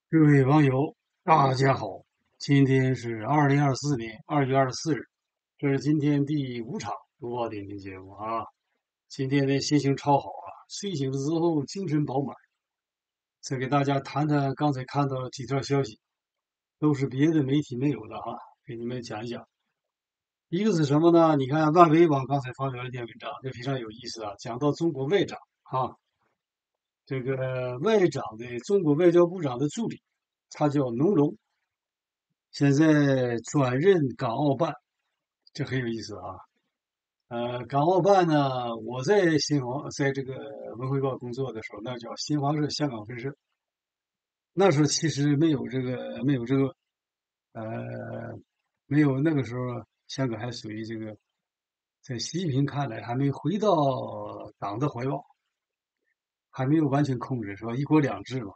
各位网友，大家好！今天是2024年2月24日，这是今天第5场读报点评节目啊。今天的心情超好啊，睡醒了之后精神饱满。再给大家谈谈刚才看到的几条消息，都是别的媒体没有的哈，给你们讲一讲。一个是什么呢？你看万维网刚才发表了一篇文章，这非常有意思啊，讲到中国外长啊，这个中国外交部长的助理，他叫农龙，现在转任港澳办，这很有意思啊。港澳办呢，我在在这个文汇报工作的时候，那叫新华社香港分社。那时候其实没有这个，呃，没有那个时候香港还属于这个，在习近平看来还没回到党的怀抱，还没有完全控制，是吧？一国两制嘛。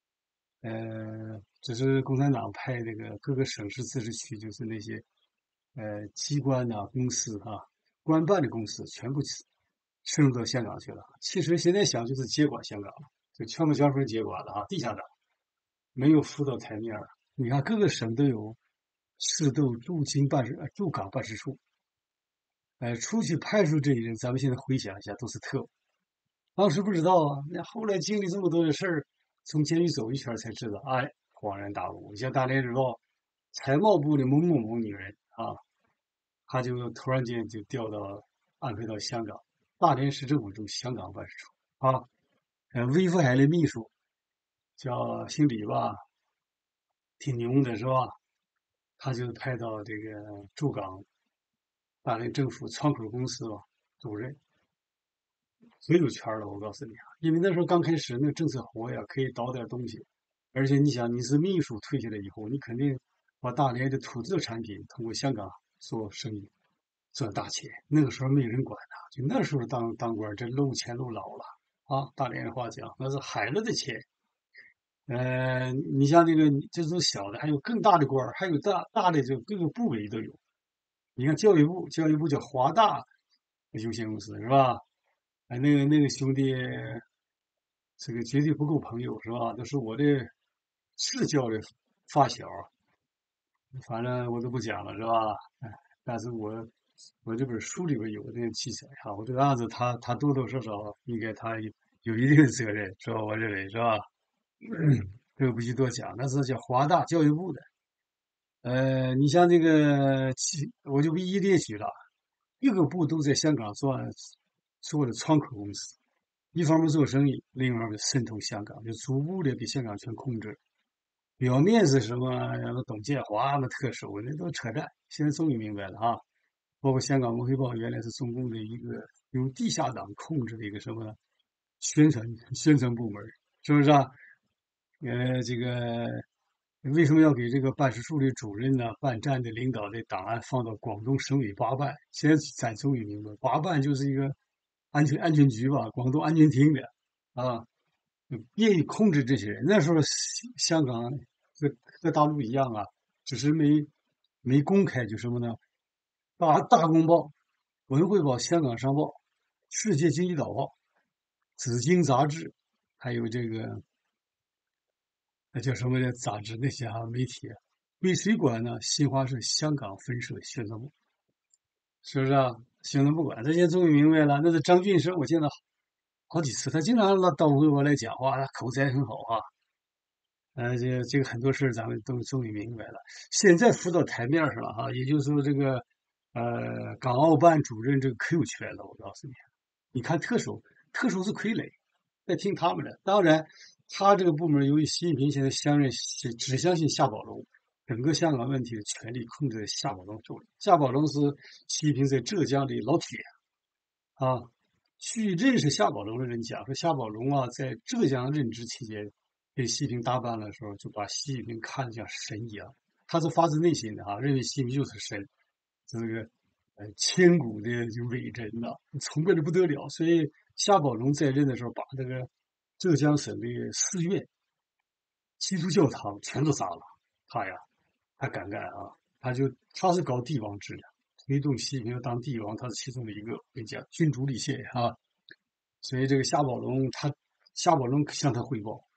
只是共产党派这个各个省市自治区，就是那些机关呐、公司啊、官办的公司，全部渗入到香港去了。其实现在想就是接管香港了，就全部交分接管了啊，地下党没有浮到台面儿。你看各个省都有市都驻港办事处，出去派出这些人，咱们现在回想一下，都是特务。当时不知道啊，那后来经历这么多的事儿，从监狱走一圈才知道，哎，恍然大悟。像《大连日报》财贸部的某某某女人啊，她就突然间就安排到香港大连市政府驻香港办事处啊。微福海的秘书叫姓李吧，挺牛的是吧？他就派到这个驻港大连政府窗口公司吧主任，最有权了。我告诉你啊，因为那时候刚开始那个政策活呀，可以倒点东西，而且你想你是秘书退下来以后，你肯定把大连的土特产品通过香港做生意赚大钱。那个时候没人管他，就那时候当官，这露钱露老了啊！大连话讲，那是海了的钱。你像这种小的，还有更大的官还有大的，就各个部委都有。你看教育部叫华大有限公司是吧？哎，那个兄弟，这个绝对不够朋友是吧？都是我的至交的发小，反正我都不讲了是吧？哎，但是我这本书里边有那个记载哈，我这个案子他多多少少应该他有一定的责任是吧？我认为是吧？这个不去多讲，那是叫华大教育部的。你像这个，我就不一一列举了，各个部都在香港做的窗口公司，一方面做生意，另一方面渗透香港，就逐步的给香港全控制。表面是什么董建华那特首，那都扯淡。现在终于明白了啊！包括香港《文汇报》原来是中共的一个由地下党控制的一个什么宣传宣传部门，是不是啊？这个为什么要给这个办事处的主任呢、办站的领导的档案放到广东省委八办？现在咱终于明白，八办就是一个安全局吧，广东安全厅的啊，愿意控制这些人。那时候香港和大陆一样啊，只是没公开，就什么呢？大公报、文汇报、香港商报、世界经济导报、紫荆杂志，还有这个那叫什么的杂志那些媒体，归谁管呢？新华社香港分社宣传部，是不是啊？宣传部管，这些终于明白了。那是张俊生，我见到好几次，他经常到微博来讲话，他口才很好啊。这个很多事儿咱们都终于明白了，现在浮到台面上了哈，也就是说这个港澳办主任这个可有权了，我告诉你，你看特首是傀儡，在听他们的。当然，他这个部门由于习近平现在只相信夏宝龙，整个香港问题的权力控制在夏宝龙手里。夏宝龙是习近平在浙江的老铁啊。据认识夏宝龙的人讲，说夏宝龙啊，在浙江任职期间，给习近平搭班的时候，就把习近平看得像神一样。他是发自内心的啊，认为习近平就是神，这个千古的就伟人呐、崇拜的不得了。所以夏宝龙在任的时候，把这个浙江省的寺院、基督教堂全都砸了。他呀，他敢干啊！他是搞帝王制的，推动习近平要当帝王，他是其中的一个。我跟你讲，君主立宪啊。所以这个夏宝龙向他汇报，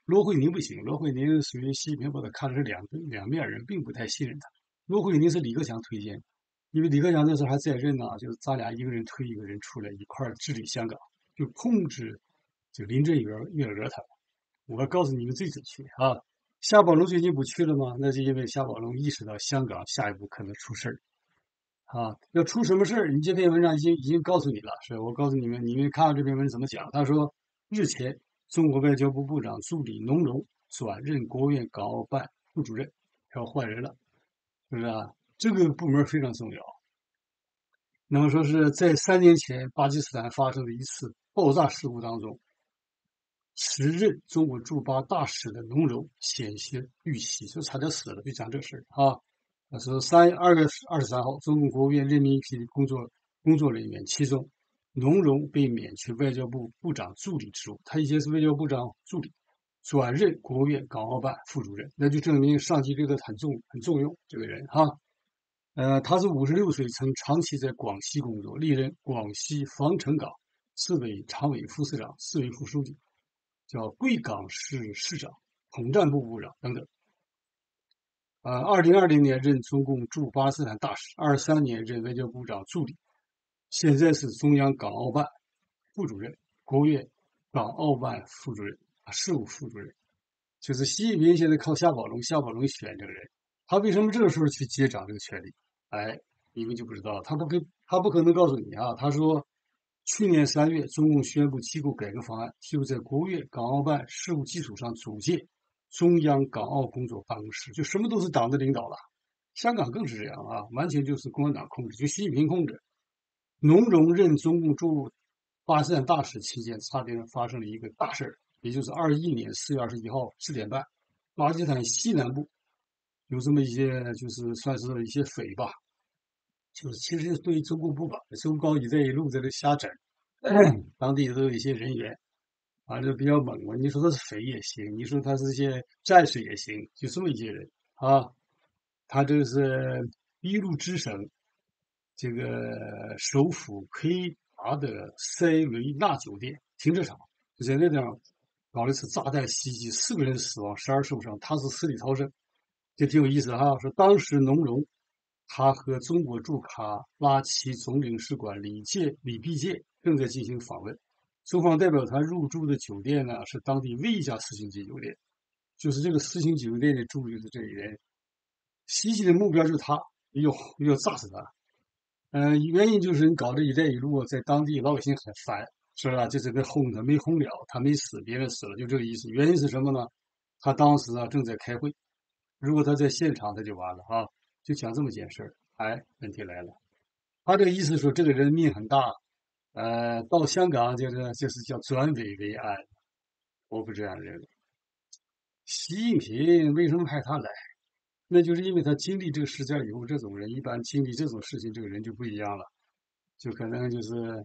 罗慧宁不行，罗慧宁属于习近平把他看的是两面人，并不太信任他。罗慧宁是李克强推荐，因为李克强那时候还在任呢，就是咱俩一个人推一个人出来一块儿治理香港，就控制就林郑月娥他们。我告诉你们最准确啊，夏宝龙最近不去了吗？那是因为夏宝龙意识到香港下一步可能出事儿啊，要出什么事儿？你这篇文章已经告诉你了，是我告诉你们，你们看看这篇文章怎么讲。他说，日前中国外交部部长助理农荣转任国务院港澳办副主任，要换人了，是不是啊？这个部门非常重要。那么说是在3年前巴基斯坦发生的一次爆炸事故当中，时任中国驻巴大使的农荣险些遇袭，就差点死了，就讲这事儿啊。那是2月23号，中共国务院任命一批工作人员，其中农荣被免去外交部部长助理职务，他以前是外交部长助理，转任国务院港澳办副主任，那就证明上级对他很重用这个人哈。他是56岁，曾长期在广西工作，历任广西防城港市委常委副市长、市委副书记，叫贵港市市长、统战部部长等等。2020年任中共驻巴基斯坦大使，23年任外交部长助理，现在是中央港澳办副主任、国务院港澳办副主任、事务副主任。就是习近平现在靠夏宝龙选这个人，他为什么这个时候去接掌这个权利？哎，你们就不知道，他不可能告诉你啊。他说，去年3月，中共宣布机构改革方案，就在国务院港澳办事务基础上组建中央港澳工作办公室，就什么都是党的领导了。香港更是这样啊，完全就是共产党控制，就习近平控制。农荣任中共驻巴基斯坦大使期间，差点发生了一个大事儿，也就是21年4月21号4点半，巴基斯坦西南部有这么一些，就是算是一些匪吧，就是其实对中共不满，中高“一带一路”在这瞎整，当地都有一些人员啊，就比较猛嘛。你说他是匪也行，你说他是些战士也行，就这么一些人啊。他这是俾路支省这个首府魁拔的塞雷纳酒店停车场，就在那地方搞了一次炸弹袭击，4个人死亡，12受伤，他是死里逃生，这挺有意思哈。说当时农荣他和中国驻卡拉奇总领事馆李必介正在进行访问，中方代表团入住的酒店呢是当地唯一一家4星级酒店，就是这个4星酒店的住就是这一人，袭击的目标就是他，要炸死他。原因就是你搞这“一带一路”在当地老百姓很烦，是吧？就这个轰他没轰了，他没死，别人死了，就这个意思。原因是什么呢？他当时啊正在开会，如果他在现场，他就完了啊。就讲这么件事儿。哎，问题来了，他这个意思说这个人命很大，到香港就是叫转危为安，我不这样认为。习近平为什么派他来？那就是因为他经历这个事件以后，这种人一般经历这种事情，这个人就不一样了，就可能就是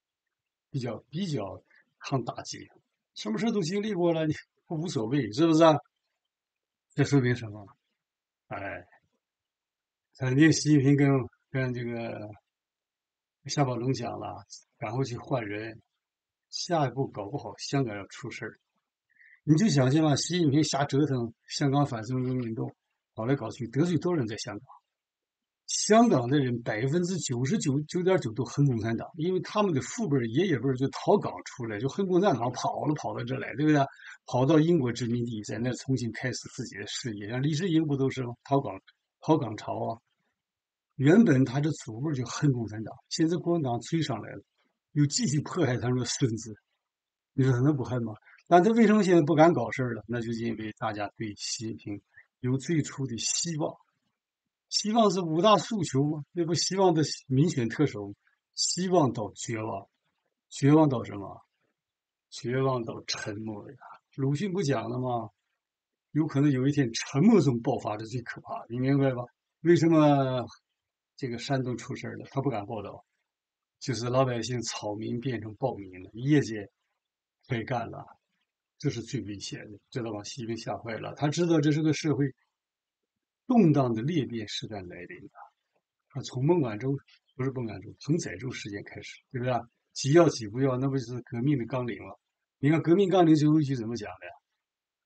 比较抗打击，什么事都经历过了，你无所谓，是不是啊？这说明什么？哎，肯定习近平跟这个夏宝龙讲了，赶快去换人，下一步搞不好香港要出事儿。你就想象吧，习近平瞎折腾香港反送中运动，搞来搞去得罪多少人在香港？香港的人99.9%都恨共产党，因为他们的父辈、爷爷辈就逃港出来，就恨共产党跑到这来，对不对？跑到英国殖民地，在那重新开始自己的事业。像李世英不都是吗？逃港潮啊！原本他的祖辈就恨共产党，现在共产党追上来了，又继续迫害他们的孙子，你说他能不恨吗？但他为什么现在不敢搞事儿了？那就是因为大家对习近平有最初的希望。希望是五大诉求吗？那不希望的民选特首，希望到绝望，绝望到什么？绝望到沉默呀！鲁迅不讲了吗？有可能有一天沉默中爆发的最可怕，你明白吧？为什么这个山东出事了？他不敢报道，就是老百姓草民变成暴民了，业界该干了，这是最危险的，知道吧？习近平吓坏了，他知道这是个社会动荡的裂变时代来临了。从孟晚舟不是孟晚舟，从载舟事件开始，对不对？几要几不要，那不就是革命的纲领了？你看革命纲领最后一句怎么讲的呀？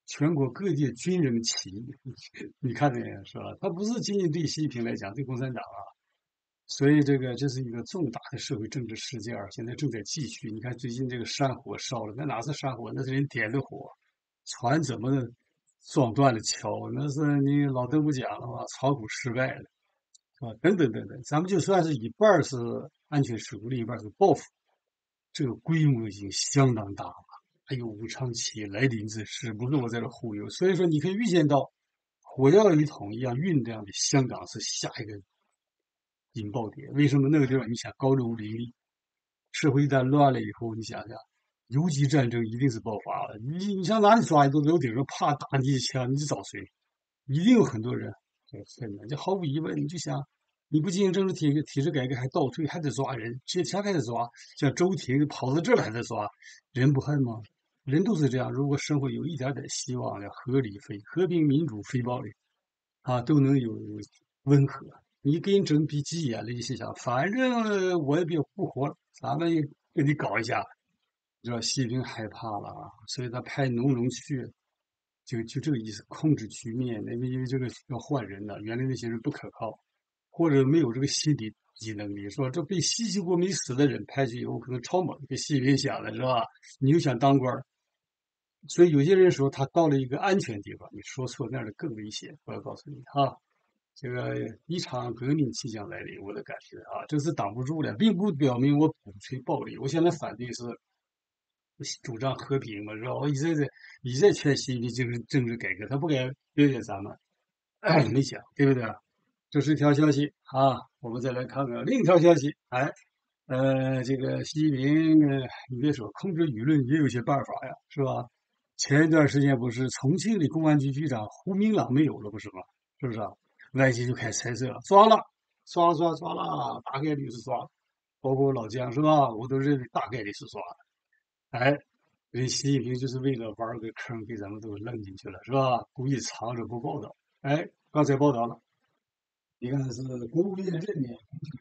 全国各地军人起义，你看见没是吧？他不是仅仅对习近平来讲，对共产党啊，所以这是一个重大的社会政治事件儿，现在正在继续。你看最近这个山火烧了，那哪是山火，那是人点的火，船怎么撞断了桥？那是你老邓不讲了吗？炒股失败了，是吧？等等等等，咱们就算是一半儿是安全事故，另一半儿是报复，这个规模已经相当大了。还有武昌起义来临之时，不是我在这忽悠。所以说，你可以预见到，火药一统一样酝酿的香港是下一个引爆点。为什么那个地方？你想高楼林立，社会一旦乱了以后，你想想，游击战争一定是爆发了。你上哪里抓一栋楼顶上，啪打你一枪，你去找谁？一定有很多人。这毫无疑问，你就想，你不进行政治体制改革，还倒退，还得抓人，接枪还得抓，像周庭跑到这儿来还得抓，人不恨吗？人都是这样，如果生活有一点点希望的，合理非和平民主非暴力啊，都能有温和。你给人整逼急眼了，你心想，反正我也别不活了，咱们也给你搞一下，知道习近平害怕了啊，所以他派农农去，就这个意思，控制局面。因为这个要换人了，原来那些人不可靠，或者没有这个心理及能力，是吧？这被袭击过没死的人派去以后，可能超猛，给习近平想了，是吧？你又想当官儿，所以有些人说他到了一个安全地方，你说错那儿的更危险。我要告诉你哈，这个一场革命即将来临，我的感觉啊，这是挡不住的，并不表明我鼓吹暴力。我现在反对是主张和平嘛，是吧？我一再劝习近平就是政治改革，他不改，对对咱们没讲，对不对？这是一条消息啊，我们再来看看另一条消息。哎，这个习近平，你别说，控制舆论也有些办法呀，是吧？前一段时间不是重庆的公安局局长胡明朗没有了，不是吗？是不是啊？外界就开始猜测了，抓了，抓了，大概率是抓了，包括我老姜是吧？我都认为大概率是抓了。哎，人习近平就是为了玩个坑，给咱们都扔进去了，是吧？故意藏着不报道。哎，刚才报道了，你看是国务院任免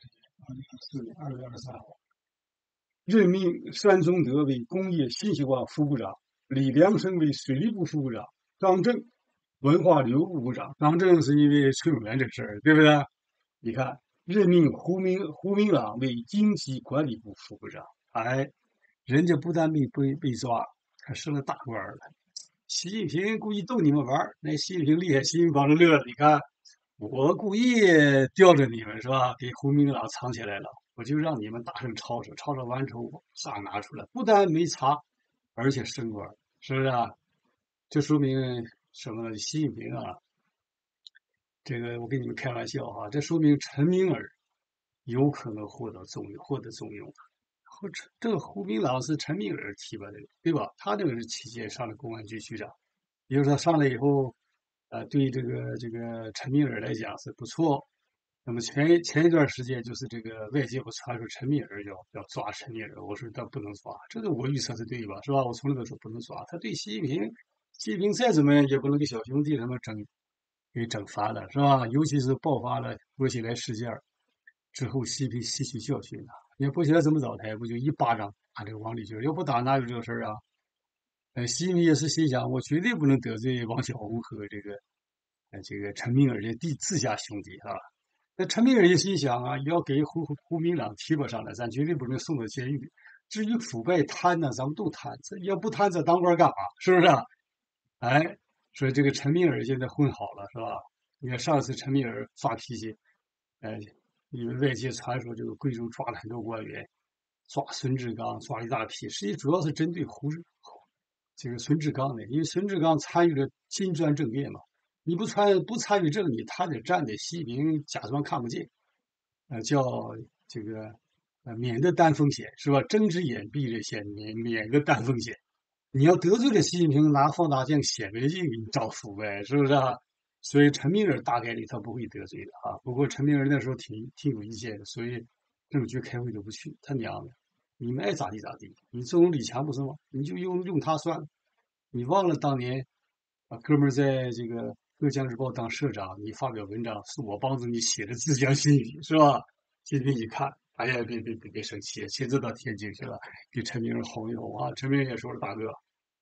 2024年2月23号，任命单宗德为工业信息化副部长，李良生为水利部副部长，张正文化旅游部部长。张正是因为崔永元这事儿，对不对？你看，任命胡明朗为经济管理部副部长，哎，人家不但没被抓，还升了大官了。习近平故意逗你们玩儿，那习近平厉害，习近平帮着乐了。你看，我故意吊着你们是吧？给胡明朗藏起来了，我就让你们大声吵吵，吵吵完之后啥拿出来，不但没查，而且升官，是不是啊？这说明什么呢？习近平啊，这个我跟你们开玩笑哈，这说明陈明尔有可能获得重用。这个胡明朗是陈明尔提拔的，对吧？他这个是期间上了公安局局长，也就是说上来以后，对这个陈明尔来讲是不错。那么前一段时间就是这个外界不传说陈明尔要抓陈明尔，我说他不能抓，这个我预测是对吧？是吧？我从来都说不能抓，他对习近平再怎么样也不能给小兄弟他们给整烦了，是吧？尤其是爆发了薄熙来事件之后，习近平吸取教训了。你看薄熙来怎么倒台，不就一巴掌打这个王立军？要不打哪有这个事儿啊？习近平也是心想，我绝对不能得罪王小红和这个陈明尔的自家兄弟啊。那陈明尔也心想啊，要给胡明朗提拔上来，咱绝对不能送到监狱。至于腐败贪呢，咱们都贪，这要不贪，这当官干嘛？是不是啊？哎，说这个陈明尔现在混好了，是吧？你看上次陈明尔发脾气，哎，因为外界传说这个贵州抓了很多官员，抓孙志刚，抓了一大批，实际主要是针对这个孙志刚的，因为孙志刚参与了金砖政变嘛，你不参与政，你他得站在习近平假装看不见，叫这个免得担风险是吧？睁只眼闭着眼，免得担风险。你要得罪了习近平，拿放大镜显微镜给你照腐败，是不是啊？所以陈明尔大概率他不会得罪的啊。不过陈明尔那时候挺有意见的，所以政治局开会都不去，他娘的，你们爱咋地咋地。你这种李强不是吗？你就用他算了。你忘了当年啊，哥们儿在这个浙江日报当社长，你发表文章是我帮着你写的自讲心语是吧？今天一看，哎呀，别生气，亲自到天津去了，给陈明尔哄一哄啊。陈明尔也说了，大哥。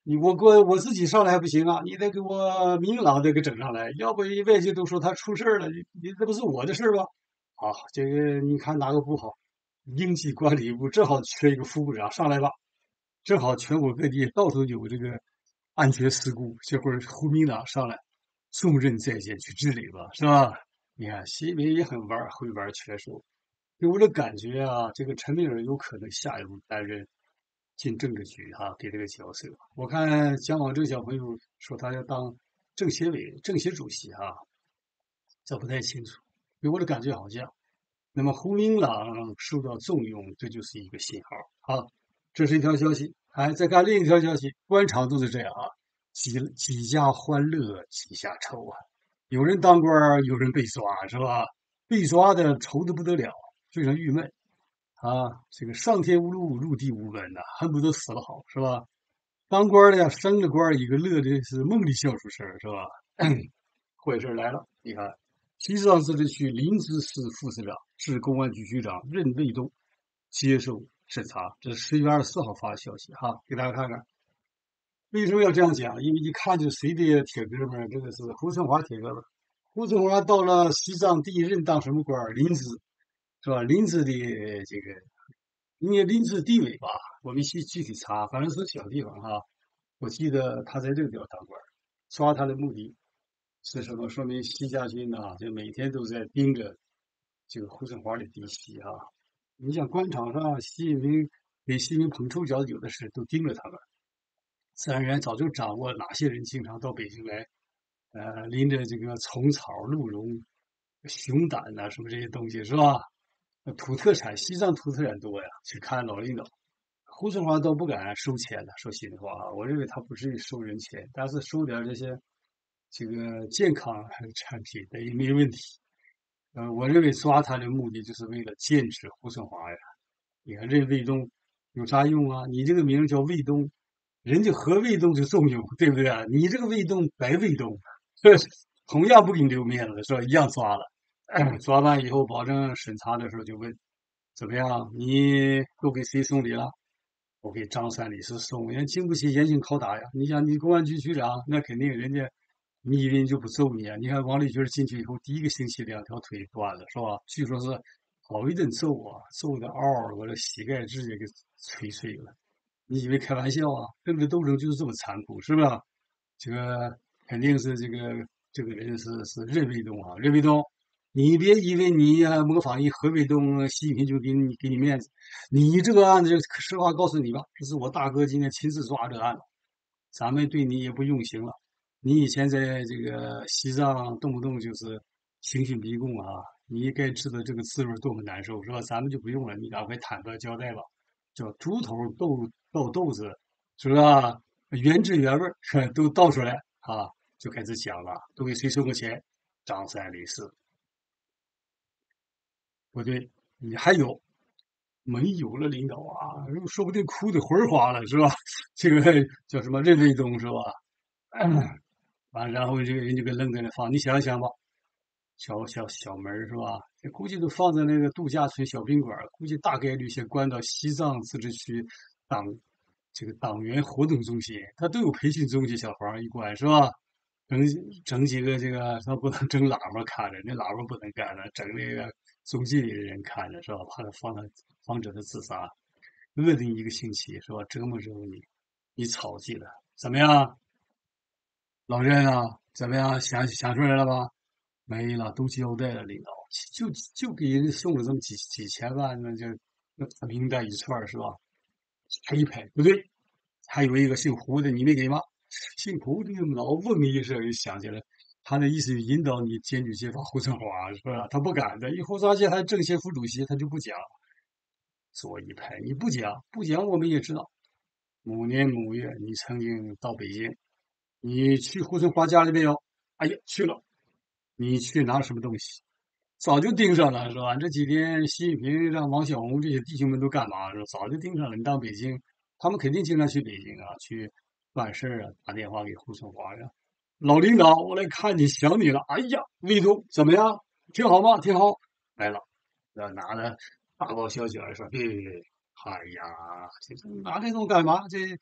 我自己上来还不行啊，你得给我明朗的给整上来，要不外界都说他出事儿了，你这不是我的事儿吗？啊，这个你看哪个不好？应急管理部正好缺一个副部长，上来吧。正好全国各地到处有这个安全事故，这会儿胡明党上来，重任在肩去治理吧，是吧？你看习近平也很会玩权术，给我的感觉啊，这个陈敏尔有可能下一步担任进政治局哈、给这个角色。我看蒋广正小朋友说他要当政协主席哈、这不太清楚。给我的感觉好像，那么胡明朗受到重用，这就是一个信号啊。这是一条消息，哎，再看另一条消息，官场都是这样啊，几家欢乐几家愁啊。有人当官儿，有人被抓，是吧？被抓的愁的不得了，非常郁闷啊。这个上天无路，入地无门呐、恨不得死了好，是吧？当官的呀，升了官儿一个乐的是梦里笑出声儿，是吧？坏事来了，你看，西藏自治区林芝市副市长、市公安局局长任卫东接受审查，这是10月24号发的消息哈，给大家看看。为什么要这样讲？因为一看就谁的铁哥们儿，这个是胡春华铁哥们儿。胡春华到了西藏第一任当什么官儿？林芝是吧？林芝的这个，因为林芝地委吧，我没具体查，反正是小地方哈。我记得他在这个地方当官儿，抓他的目的是什么？说明习家军呐、就每天都在盯着这个护城河的嫡系啊。你想官场上，习近平给习近平捧臭脚，有的是都盯着他们。自然而然早就掌握哪些人经常到北京来，拎着这个虫草、鹿茸、熊胆呐、什么这些东西是吧？土特产，西藏土特产多呀，去看老领导。胡春华倒不敢收钱的，说心里话啊，我认为他不至于收人钱，但是收点这些这个健康产品的也没问题。我认为抓他的目的就是为了剑指胡春华呀。你看任卫东有啥用啊？你这个名叫卫东，人家何卫东就重用，对不对啊？你这个卫东白卫东，这同样不给你留面子，是吧？一样抓了，抓完以后，保证审查的时候就问怎么样？你都给谁送礼了？我给张三李四送，人经不起严刑拷打呀。你想，你公安局局长，那肯定人家，你以为你就不揍你啊？你看王立军进去以后，第一个星期2条腿断了，是吧？据说是好一顿揍啊，揍的嗷嗷，我这膝盖直接给捶碎了。你以为开玩笑啊？政治斗争就是这么残酷，是不是？这个肯定是这个人是任卫东啊，任卫东，你别以为你模仿一何卫东，习近平就给你面子。你这个案子，实话告诉你吧，这是我大哥今天亲自抓这个案子，咱们对你也不用刑了。你以前在这个西藏动不动就是刑讯逼供啊，你该知道这个滋味多么难受，是吧？咱们就不用了，你赶快坦白交代吧。叫猪头豆豆子，是吧？原汁原味儿都倒出来啊，就开始讲了，都给谁收过钱？张三李四，不对，你还有没有了领导啊？说不定哭的魂儿花了，是吧？这个叫什么任卫东是吧？完，然后这个人就给愣在那放，你想想吧，小门儿是吧？这估计都放在那个度假村小宾馆，估计大概率先关到西藏自治区党这个党员活动中心，他都有培训中心，小房一关是吧？整整几个这个，他不能整喇嘛看着，那喇嘛不能干了，整那个中纪委的人看着是吧？怕他防止他自杀，饿你一个星期是吧？折磨你，你草芥了，怎么样？老任啊，怎么样？想出来了吧？没了，都交代了，领导就给人送了这么几千万，那就那名单一串儿是吧？拍一拍，不对，还有一个姓胡的，你没给吗？姓胡的脑嗡一声就想起来，他的意思引导你检举揭发胡春华是吧？他不敢的，以胡春华现在政协副主席，他就不讲，左一拍，你不讲，我们也知道，某年某月你曾经到北京，你去胡春华家里没有？哎呀，去了。你去拿什么东西？早就盯上了，是吧？这几天习近平让王小红这些弟兄们都干嘛？是吧？早就盯上了。你到北京，他们肯定经常去北京啊，去办事儿啊，打电话给胡春华呀。老领导，我来看你，想你了。哎呀，魏东怎么样？挺好吗？挺好。来了，拿了大包小卷儿说，别，哎呀，这拿这种干嘛？这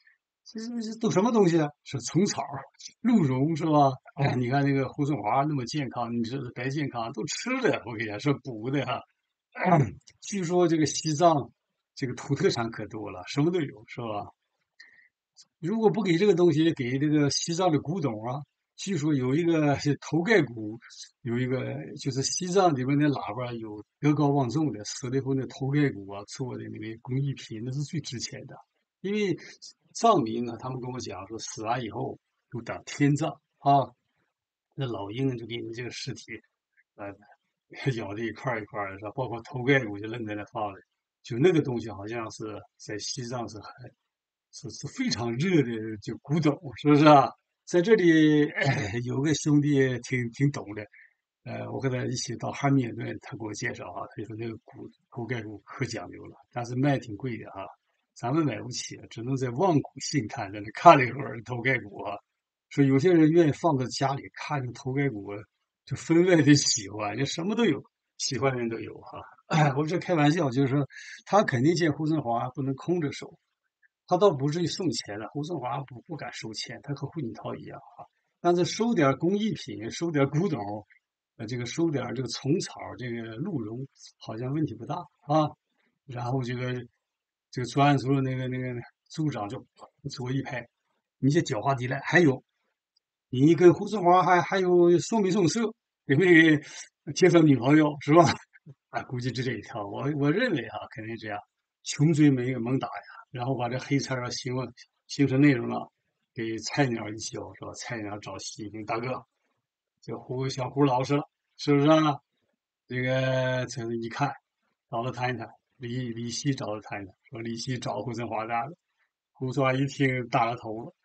这都什么东西啊？是虫草、鹿茸是吧？哎，你看那个胡春华那么健康，你说是白健康，都吃的，我跟你讲是补的哈。据说这个西藏这个土特产可多了，什么都有，是吧？如果不给这个东西，给这个西藏的古董啊，据说有一个是头盖骨，有一个就是西藏里面的喇叭有德高望重的，死了以后那头盖骨啊做的那个工艺品，那是最值钱的。因为藏民呢，他们跟我讲说，死完以后就当天葬啊，那老鹰就给你这个尸体，呃，咬的一块儿一块儿的，是吧？包括头盖骨就扔在那放着，就那个东西好像是在西藏是非常热的就古董，是不是啊？在这里，有个兄弟挺懂的，我跟他一起到汉密尔顿，他给我介绍啊，他说那个头盖骨可讲究了，但是卖挺贵的啊，咱们买不起，只能在望古兴叹，在那看了一会儿头盖骨啊，说有些人愿意放在家里看着头盖骨，就分外的喜欢，就什么都有，喜欢的人都有哈。我这开玩笑，就是说他肯定见胡春华不能空着手。他倒不至于送钱了，胡春华不敢收钱，他和胡锦涛一样啊。但是收点工艺品，收点古董，这个收点这个虫草，这个鹿茸，好像问题不大啊。然后这个专案组的那个组长就左一拍，你这狡猾地带，还有你跟胡春华还有送没送色，给没给介绍女朋友是吧？啊，估计是这一条，我认为啊，肯定这样，穷追猛打呀，然后把这黑词儿啊形成内容了，给菜鸟一教是吧？菜鸟找习近平大哥，这小胡老师了，是不是啊？这个这一看，找他谈一谈，李希找他谈一谈，说李希找胡春华干的，胡春华一听大了头了，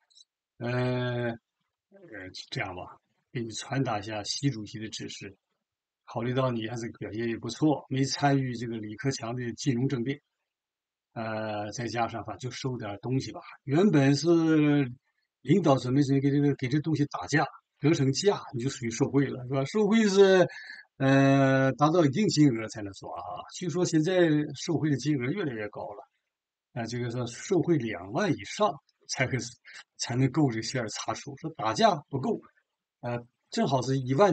这样吧，给你传达一下习主席的指示，考虑到你还是表现也不错，没参与这个李克强的金融政变，再加上就收点东西吧。原本是领导准备给这东西打架，得成价，你就属于受贿了，是吧？受贿是达到一定金额才能抓啊。据说现在受贿的金额越来越高了，这个说受贿2万以上才能够这线儿查处，说打架不够，呃，正好是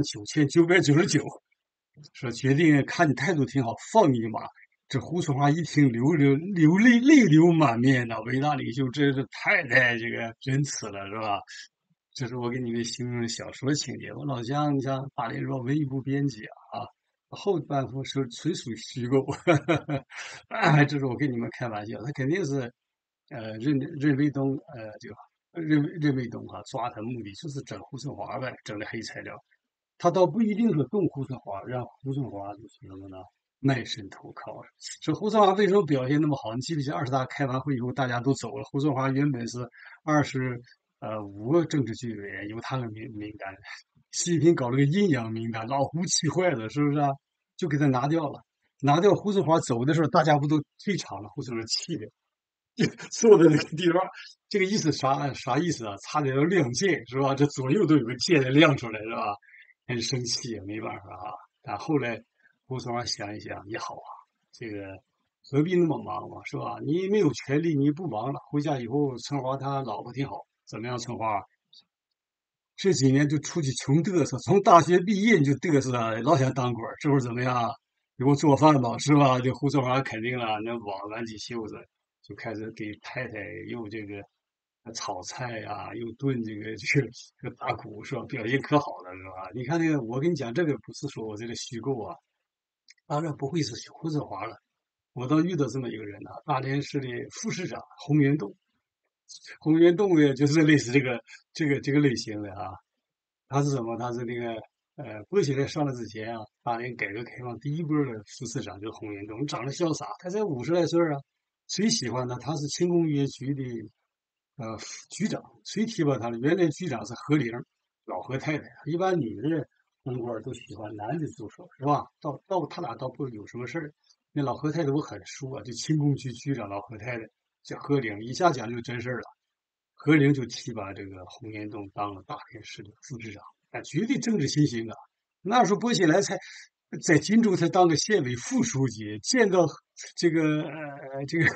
19999，说决定看你态度挺好，放你一马。这胡春华一听，泪流满面呐！伟大领袖真是太这个仁慈了，是吧？这是我给你们形容的小说情节。我老乡，你像大连说文艺部编辑啊，后半部是纯属虚构，这是我跟你们开玩笑。他肯定是，任卫东，这个任卫东抓他目的就是整胡春华呗，整的黑材料。他倒不一定是动胡春华，让胡春华就是什么呢？卖身投靠。说胡春华为什么表现那么好？你记不记得20大开完会以后，大家都走了。胡春华原本是25个政治局委员，有他的名单，习近平搞了个阴阳名单，老胡气坏了，是不是啊？就给他拿掉了。拿掉胡春华走的时候，大家不都退场了？胡春华气的坐在那个地方，这个意思啥意思啊？差点要亮剑是吧？这左右都有个剑亮出来是吧？很生气也没办法啊。但后来胡春华想一想也好啊，这个何必那么忙嘛，是吧？你没有权利，你不忙了，回家以后春华他老婆挺好，怎么样？春华这几年就出去穷嘚瑟，从大学毕业你就嘚瑟啊，老想当官这会儿怎么样？给我做饭吧，是吧？这胡春华肯定了，那挽起袖子就开始给太太又这个炒菜呀、又炖这个大骨，是吧？表现可好了，是吧？你看那个，我跟你讲，这个不是说我这个虚构啊，当然不会是胡春华了。我倒遇到这么一个人啊，大连市的副市长洪元栋。洪元栋呢，就是类似这个类型的啊。他是什么？他是那个郭coll来上来之前啊，大连改革开放第一波的副市长就是洪元栋，长得潇洒，他才50来岁啊，谁喜欢他？他是轻工业局的局长，谁提拔他的？原来局长是何玲，老何太太。一般女的当官都喜欢男的助手，是吧？他俩倒不有什么事儿。那老何太太我很熟啊，就轻工局局长老何太太叫何玲，一下讲就真事儿了。何玲就提拔这个洪延栋当了大连市的副市长，绝对政治新星啊！那时候薄熙来才在锦州才当个县委副书记，见到这个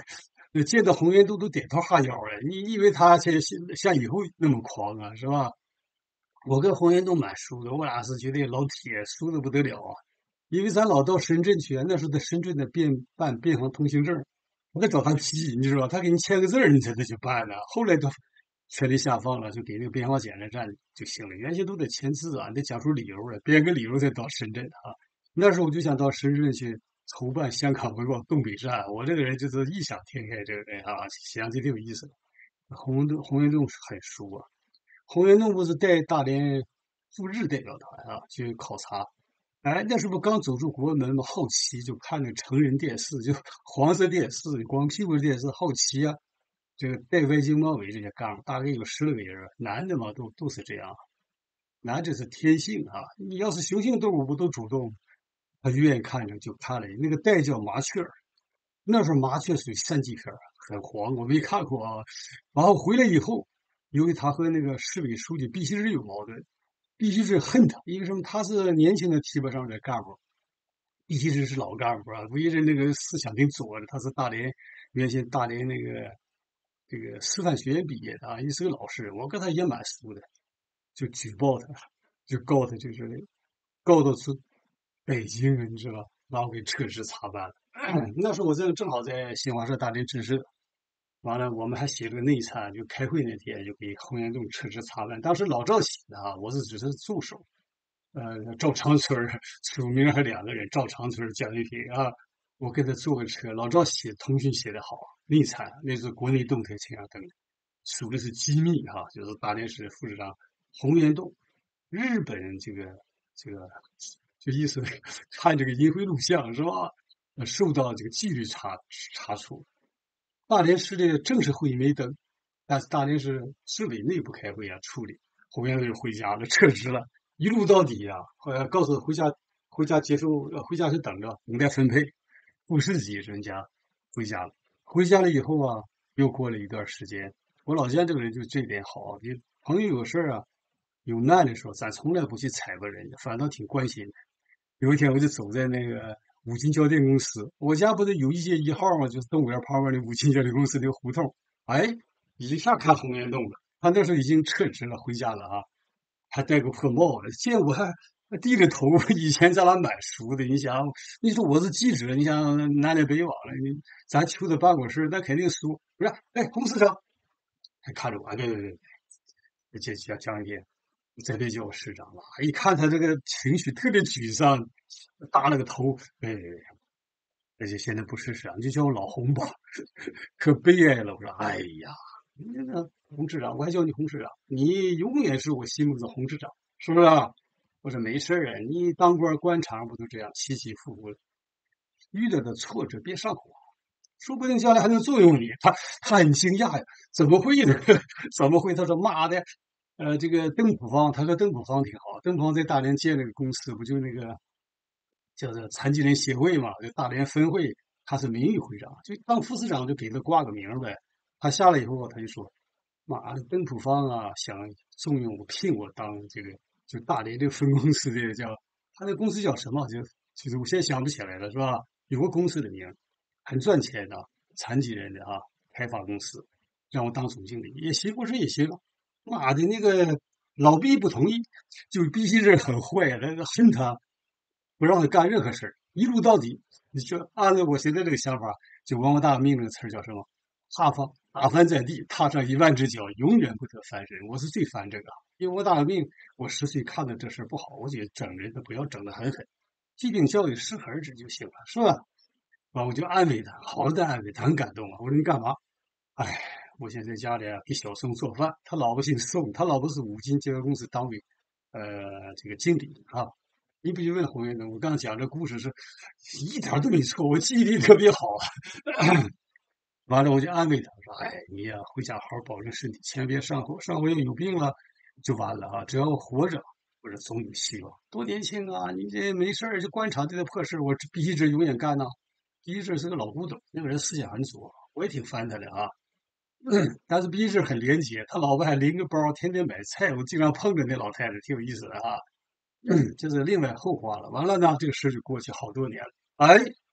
见到洪元东都点头哈腰的。你以为他像以后那么狂啊，是吧？我跟洪元东蛮熟的，我俩是绝对老铁，熟的不得了啊。因为咱老到深圳去啊，那时候在深圳的办边防通行证，我得找他批，你知道吧？他给你签个字儿，你才得去办呢。后来都权力下放了，就给那个边防检查站就行了。原先都得签字啊，你得讲出理由来，编个理由再到深圳啊。那时候我就想到深圳去筹办香港回广东北站，我这个人就是异想天开，这个人啊，想起挺有意思的。洪元东是很熟啊，洪元东不是带大连赴日代表团啊去考察，哎，那时候刚走出国门嘛，好奇就看那成人电视，就黄色电视、光屁股电视，好奇啊。这个戴围巾帽围这些杠，大概有10来个人，男的嘛都是这样，男的是天性啊。你要是雄性动物不都主动，他就愿意看着就看了。那个带叫麻雀儿，那时候麻雀属于3级片儿，很黄，我没看过啊。然后回来以后，由于他和那个市委书记毕希日有矛盾，毕希日恨他，因为什么？他是年轻的提拔上来的干部，毕希日是老干部啊，毕希日那个思想挺左的，他是原先大连这个师范学院毕业的啊，也是个老师，我跟他也蛮熟的，就举报他，就告他，就是告到是北京人，你知道吧？然后给撤职查办了。那时候我正好在新华社大连支社，完了我们还写了个内参，就开会那天就给洪元栋撤职查办。当时老赵写的啊，我只是助手。赵长春署名还2个人，赵长春、蒋一平啊，我跟他坐个车。老赵通讯写得好，内参那是国内动态经常登的，属的是机密哈、就是大连市副市长洪元栋，日本这个就意思看这个银辉录像是吧？受到这个纪律查处。大连市的正式会议没登，但是大连市市委内部开会啊处理，洪元栋就回家了，撤职了。一路到底呀、后来告诉他回家接受，回家是等待分配，副市级人家回家了。回家了以后啊，又过了一段时间，我老姜这个人就这点好啊，你朋友有事啊，有难的时候，咱从来不去采拔人家，反倒挺关心的。有一天我就走在那个五金交电公司，我家不是有一街1号吗？就是动物园旁边的五金交电公司那个胡同。哎，一下看红岩洞了，他那时候已经撤职了，回家了啊。还戴个破帽子，见我还低着头。以前咱俩蛮熟的，你想，你说我是记者，你想南来北往的，咱去他办公室，那肯定熟。不是，哎，洪司长，还看着我，对，讲一遍，再别叫我市长了。一看他这个情绪特别沮丧，耷了个头，哎，而且现在不是市长，就叫我老洪吧，可悲哀了。我说，哎呀，你这个洪市长，我还叫你洪市长，你永远是我心目中的洪市长，是不是啊？我说没事儿啊，你当官官场不都这样起起伏伏的，遇到的挫折别上火，说不定将来还能作用你。他很惊讶呀，怎么会呢？怎么会？他说妈的，这个邓普方，他和邓普方挺好，邓普方在大连建了个公司，不就那个叫做残疾人协会嘛，就大连分会，他是名誉会长，就当副市长就给他挂个名呗。他下来以后，他就说：妈的，邓普方啊，想重用我，聘我当这个就大连这个分公司的叫他那公司叫什么？其实我现在想不起来了，是吧？有个公司的名，很赚钱的，残疾人的啊，开发公司，让我当总经理也行，我说也行。妈的，那个老毕不同意，就毕希这很坏，那个恨他，不让他干任何事儿，一路到底。你说按照我现在这个想法，就王八大命这个词儿叫什么？打翻在地，踏上1万只脚，永远不得翻身。我是最烦这个，因为我大命，我10岁看到这事儿不好，我觉得整人他不要整得很狠，批评教育适可而止就行了，是吧？啊，我就安慰他，好的安慰他，很感动啊。我说你干嘛？哎，我现在在家里啊给小宋做饭，他老婆姓宋，他老婆是五金结合公司党委这个经理啊。你不就问洪元东？我刚讲这故事是一点都没错，我记忆力特别好啊。完了，我就安慰他说：“哎，你呀、回家好好保重身体，千万别上火，上火要有病了就完了啊！只要活着，我说总有希望。多年轻啊！你这没事儿就官场这点破事，我必须这永远干呐。毕希志是个老古董，那个人思想很左，我也挺烦他的啊。但是毕希志很廉洁，他老婆还拎个包，天天买菜，我经常碰着那老太太，挺有意思的啊。这是另外后话了。完了呢，这个事就过去好多年了。哎，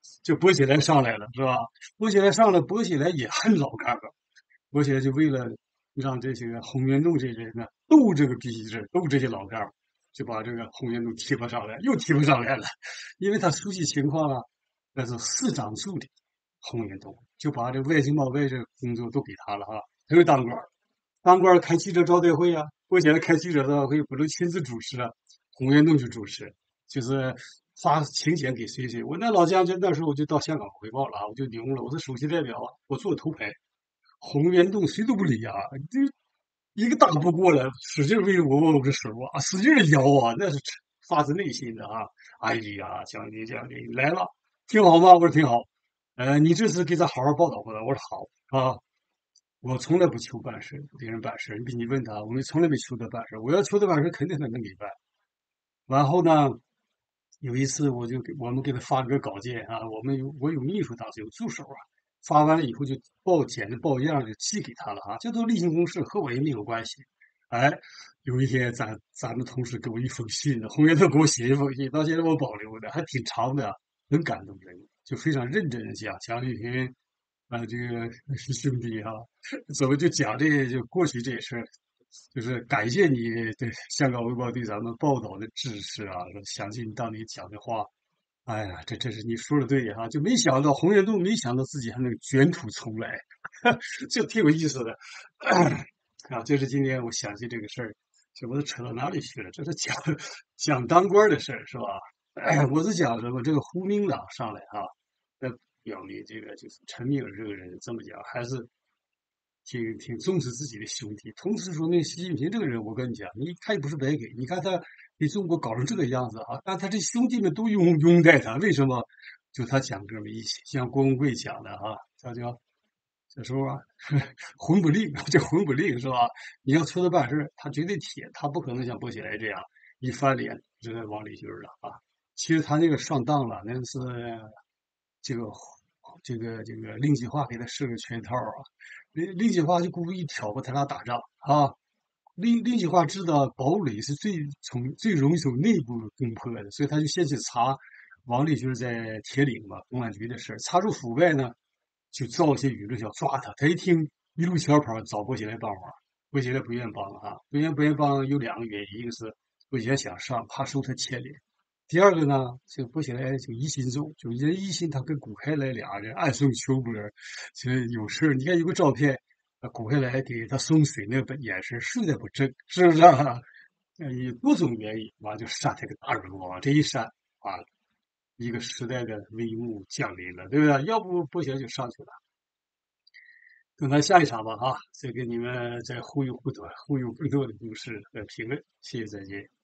就薄熙来上来了，是吧？薄熙来上来，薄熙来也恨老干部，薄熙来就为了让这些个洪元栋这人呢斗这个逼着斗这些老干部，就把这个洪元栋提拔上来，又提拔上来了，因为他熟悉情况啊，那是四长助理洪元栋，就把这外经贸外这工作都给他了哈，他就当官儿，当官儿开记者招待会啊，薄熙来开记者招待会不能亲自主持啊，洪元栋就主持，就是发请柬给谁谁。我那老将军那时候我就到香港汇报了啊，我就牛了，我是首席代表啊，我坐头排，洪元栋谁都不理啊，这一个大步过来，使劲为我握个手啊，使劲的摇啊，那是发自内心的啊。哎呀，将军将军来了，挺好吗？我说挺好。你这次给咱好好报道报道。我说好啊。我从来不求办事，给人办事。你问他，我们从来没求他办事。我要求他办事，肯定他能给办。然后呢，有一次我们给他发了个稿件啊，我有秘书，当时有助手啊，发完了以后就剪着报样就寄给他了啊，这都例行公事，和我也没有关系。哎，有一天咱们同事给我一封信，洪元德给我写一封信，到现在我保留的，还挺长的，很感动人，就非常认真的讲蒋丽萍啊，这个兄弟哈、怎么就讲这就过去这事儿，就是感谢你对香港卫报对咱们报道的支持啊，相信当你讲的话，哎呀，这是你说的对哈、就没想到洪元东没想到自己还能卷土重来，这挺有意思的啊。这是今天我想起这个事儿，这我都扯到哪里去了？这是讲当官的事儿是吧？我是讲什么？这个胡明党上来啊，表明这个就是陈敏尔这个人这么讲，还是挺重视自己的兄弟。同时说明习近平这个人，我跟你讲，他也不是白给，你看他给中国搞成这个样子啊，但他这兄弟们都拥戴他，为什么？就他讲这么一些，像郭文贵讲的啊，他叫这时候啊，混不吝，这混不吝是吧？你要求他办事，他绝对铁，他不可能像薄熙来这样一翻脸就是往里去了啊。其实他那个上当了，那是这个这个令计划给他设个圈套啊。令计划就故意挑拨他俩打仗啊。令计划知道堡垒是最容易从内部攻破的，所以他就先去查王立军在铁岭嘛公安局的事儿，查出腐败呢，就造一些舆论要抓他。他一听一路小跑找薄熙来帮忙，薄熙来不愿帮啊，不愿帮有两个原因，一个是薄熙来想上，怕受他牵连。第二个呢，这个薄熙来就疑心重，就人疑心他跟谷开来俩人暗送秋波，这有事儿。你看有个照片，谷开来给他送水那个眼神实在不正，是不是啊？以多种原因，完就扇他个大耳光，这一扇啊，一个时代的帷幕降临了，对不对？要不薄熙来就上去了。等他下一场吧，啊，再给你们再忽悠更多的故事和评论，谢谢，再见。